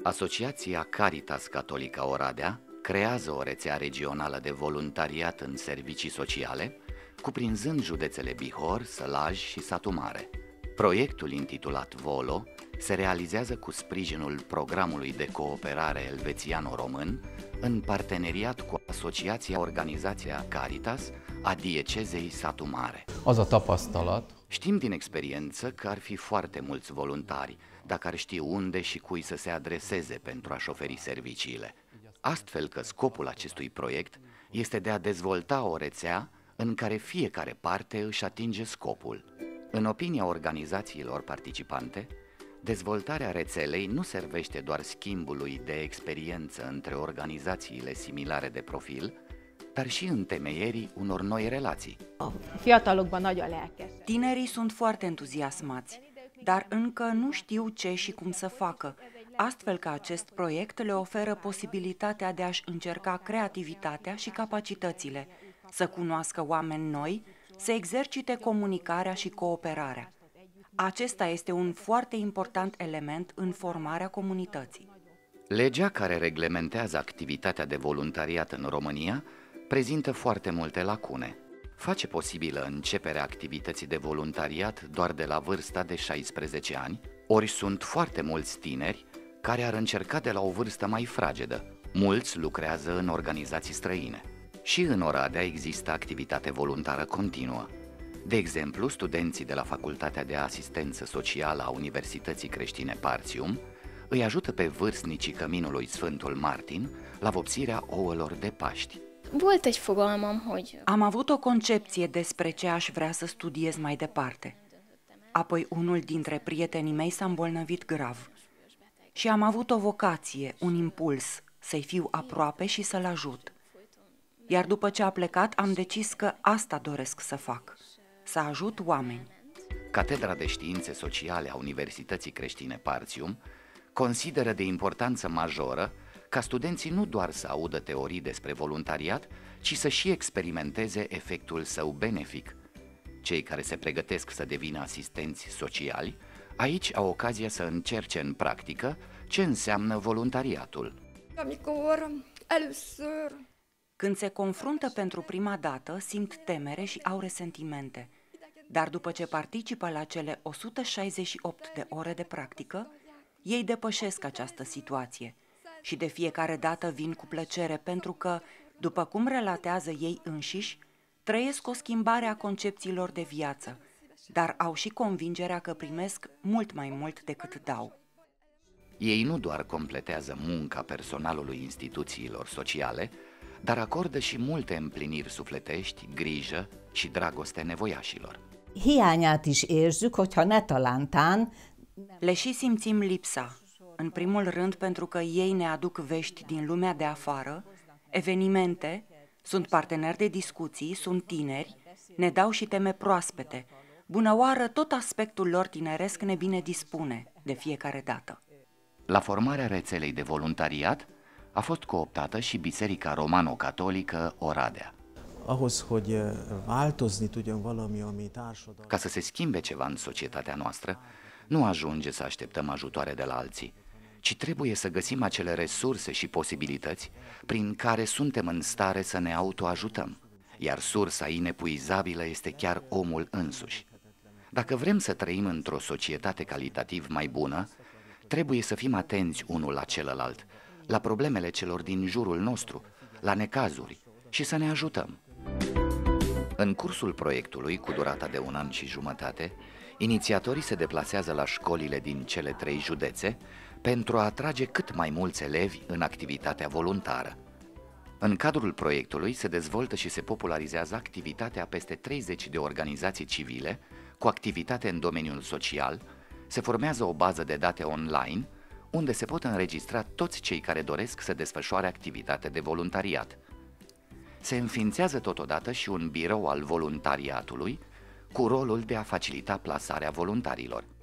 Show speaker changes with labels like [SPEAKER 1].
[SPEAKER 1] Asociația Caritas Catolica Oradea creează o rețea regională de voluntariat în servicii sociale, cuprinzând județele Bihor, Sălaj și Satu Mare. Proiectul intitulat VOLO se realizează cu sprijinul Programului de Cooperare Elvețiano-Român în parteneriat cu Asociația Organizația Caritas a Diecezei Satu Mare.
[SPEAKER 2] Az a tapasztalat.
[SPEAKER 1] Știm din experiență că ar fi foarte mulți voluntari dacă ar ști unde și cui să se adreseze pentru a-și oferi serviciile. Astfel că scopul acestui proiect este de a dezvolta o rețea în care fiecare parte își atinge scopul. În opinia organizațiilor participante, dezvoltarea rețelei nu servește doar schimbului de experiență între organizațiile similare de profil, dar și întemeierii unor noi relații.
[SPEAKER 3] Fiatalokban nagy a lelkes.
[SPEAKER 4] Tinerii sunt foarte entuziasmați, dar încă nu știu ce și cum să facă, astfel că acest proiect le oferă posibilitatea de a-și încerca creativitatea și capacitățile, să cunoască oameni noi, să exercite comunicarea și cooperarea. Acesta este un foarte important element în formarea comunității.
[SPEAKER 1] Legea care reglementează activitatea de voluntariat în România prezintă foarte multe lacune. Face posibilă începerea activității de voluntariat doar de la vârsta de 16 ani, ori sunt foarte mulți tineri care ar încerca de la o vârstă mai fragedă. Mulți lucrează în organizații străine. Și în Oradea există activitate voluntară continuă. De exemplu, studenții de la Facultatea de Asistență Socială a Universității Creștine Partium îi ajută pe vârstnicii Căminului Sfântul Martin la vopsirea ouălor de Paști.
[SPEAKER 5] Volt egy fogalmam, hogy...
[SPEAKER 4] Am avut o concepție despre ce aș vrea să studiez mai departe. Apoi unul dintre prietenii mei s-a îmbolnăvit grav. Și am avut o vocație, un impuls, să-i fiu aproape și să-l ajut. Iar după ce a plecat, am decis că asta doresc să fac, să ajut oameni.
[SPEAKER 1] Catedra de Științe Sociale a Universității Creștine Partium consideră de importanță majoră ca studenții nu doar să audă teorii despre voluntariat, ci să și experimenteze efectul său benefic. Cei care se pregătesc să devină asistenți sociali, aici au ocazia să încerce în practică ce înseamnă voluntariatul.
[SPEAKER 4] Când se confruntă pentru prima dată, simt temere și au resentimente. Dar după ce participă la cele 168 de ore de practică, ei depășesc această situație și de fiecare dată vin cu plăcere pentru că, după cum relatează ei înșiși, trăiesc o schimbare a concepțiilor de viață, dar au și convingerea că primesc mult mai mult decât dau.
[SPEAKER 1] Ei nu doar completează munca personalului instituțiilor sociale, dar acordă și multe împliniri sufletești, grijă și dragoste nevoiașilor.
[SPEAKER 6] Hiányát is érzük, hogyha netalántán.
[SPEAKER 4] Le și simțim lipsa, în primul rând pentru că ei ne aduc vești din lumea de afară, evenimente, sunt parteneri de discuții, sunt tineri, ne dau și teme proaspete. Bună oară, tot aspectul lor tineresc ne bine dispune de fiecare dată.
[SPEAKER 1] La formarea rețelei de voluntariat a fost cooptată și Biserica Romano-Catolică Oradea. Ca să se schimbe ceva în societatea noastră, nu ajunge să așteptăm ajutoare de la alții, ci trebuie să găsim acele resurse și posibilități prin care suntem în stare să ne autoajutăm, iar sursa inepuizabilă este chiar omul însuși. Dacă vrem să trăim într-o societate calitativ mai bună, trebuie să fim atenți unul la celălalt, la problemele celor din jurul nostru, la necazuri și să ne ajutăm. În cursul proiectului, cu durata de 1 an și jumătate, inițiatorii se deplasează la școlile din cele 3 județe pentru a atrage cât mai mulți elevi în activitatea voluntară. În cadrul proiectului se dezvoltă și se popularizează activitatea peste 30 de organizații civile cu activitate în domeniul social, se formează o bază de date online unde se pot înregistra toți cei care doresc să desfășoare activitate de voluntariat. Se înființează totodată și un birou al voluntariatului cu rolul de a facilita plasarea voluntarilor.